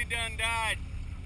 done died.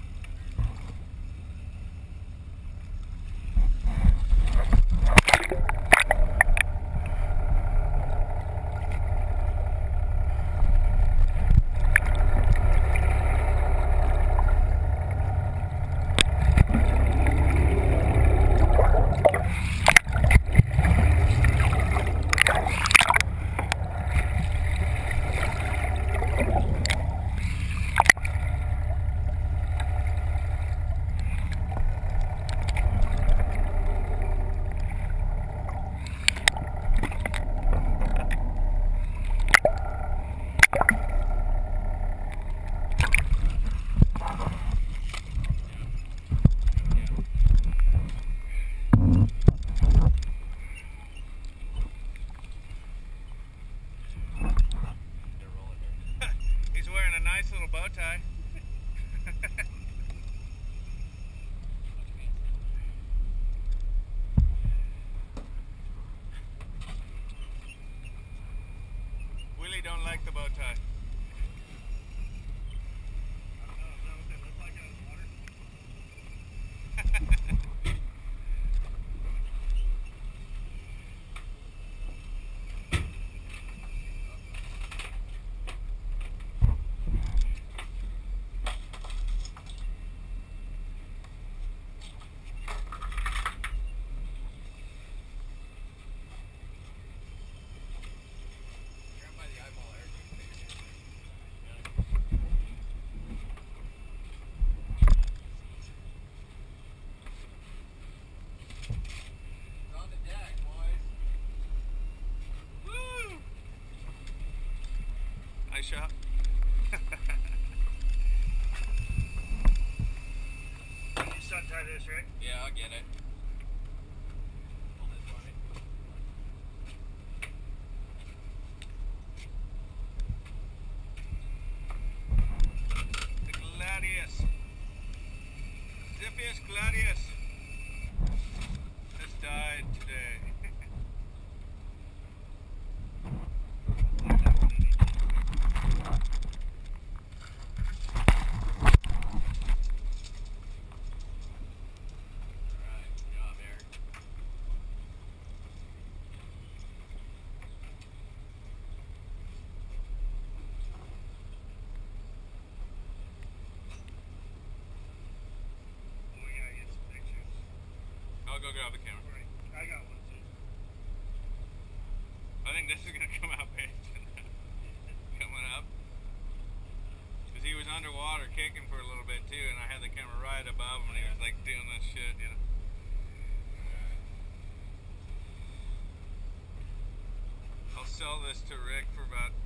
He's wearing a nice little bow tie. Willie don't like the bow tie. Nice shot. You just untie this, right? Yeah, I'll get it. Hold this for me. The Gladius. Ziphius Gladius has died today. I'll go grab the camera. Right. I got one too. I think this is going to come out big. Coming up. Because he was underwater kicking for a little bit too, and I had the camera right above him, and he was like doing this shit, you know. I'll sell this to Rick for about